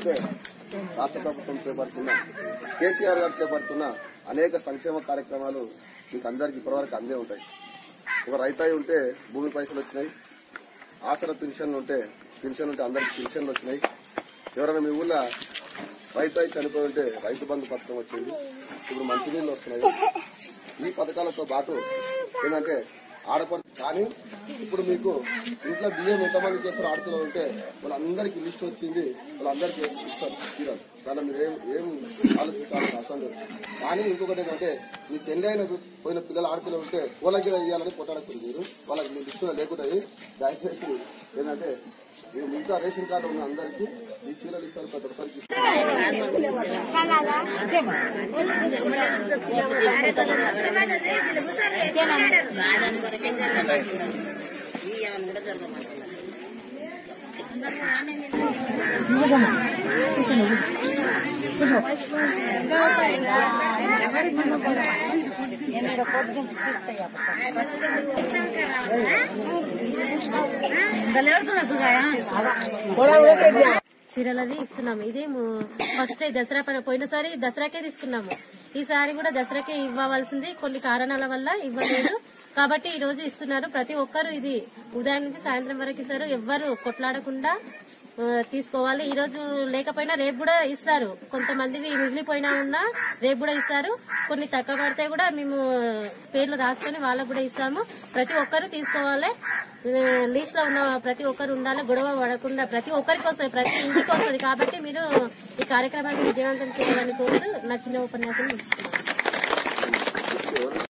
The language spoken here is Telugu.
అయితే రాష్ట్ర ప్రభుత్వం చేపడుతున్న కేసీఆర్ గారు చేపడుతున్న అనేక సంక్షేమ కార్యక్రమాలు మీకు అందరికి ఇప్పటివరకు అందే ఉంటాయి. ఒక రైతాయి ఉంటే భూమి పైసలు వచ్చినాయి, ఆసరా పెన్షన్ ఉంటే అందరికి పెన్షన్లు వచ్చినాయి. ఎవరైనా మీ ఊళ్ళో రైతాయి చనిపోయి ఉంటే రైతు బంధు పథకం వచ్చింది. ఇప్పుడు మంచినీళ్ళు వస్తున్నాయి. ఈ పథకాలతో పాటు ఏంటంటే ఆడపడుతుంది. కానీ ఇప్పుడు మీకు ఇంట్లో బియ్యం ఎంతమంది చేస్తారో ఆడపిల్లలు ఉంటే వాళ్ళందరికీ లిస్ట్ వచ్చింది, వాళ్ళందరికీ ఇస్తారు తీరాలి. దాన్ని మీరు ఏం ఆలోచించాల్సిన అవసరం లేదు. కానీ ఇంకొకటి ఏంటంటే మీ పెళ్లి అయిన పోయిన పిల్లలు ఆడపిల్లలు ఉంటే వాళ్ళకి ఇవ్వాలని కొట్టాడుతుంది. మీరు వాళ్ళకి మీ లిస్టులో లేకుండా దయచేసి ఏంటంటే మీరు మిగతా రేషన్ కార్డు ఉన్న అందరికీ ఈ చీరలు ఇస్తారు. ప్రతి ఒక్కరికి చీరలది ఇస్తున్నాము. ఇది ఫస్ట్ దసరా పోయినసారి దసరాకే తీసుకున్నాము. ఈసారి కూడా దసరాకే ఇవ్వవలసింది, కొన్ని కారణాల వల్ల ఇవ్వలేదు కాబట్టి ఈ రోజు ఇస్తున్నారు. ప్రతి ఒక్కరు ఇది ఉదయం నుంచి సాయంత్రం వరకు ఇస్తారు. ఎవ్వరు కొట్లాడకుండా తీసుకోవాలి. ఈ రోజు లేకపోయినా రేపు కూడా ఇస్తారు. కొంతమంది మిగిలిపోయినా ఉన్నా రేపు కూడా ఇస్తారు. కొన్ని తక్కువ పడితే కూడా మేము పేర్లు రాసుకొని వాళ్ళకు కూడా ఇస్తాము. ప్రతి ఒక్కరు తీసుకోవాలి. లిస్ట్ లో ఉన్న ప్రతి ఒక్కరు ఉండాలి. గొడవ పడకుండా ప్రతి ఒక్కరికి వస్తుంది, ప్రతి ఇంటికి వస్తుంది. కాబట్టి మీరు ఈ కార్యక్రమాన్ని విజయవంతం చేయాలని కోరుతూ నా చిన్న ఉపన్యాసం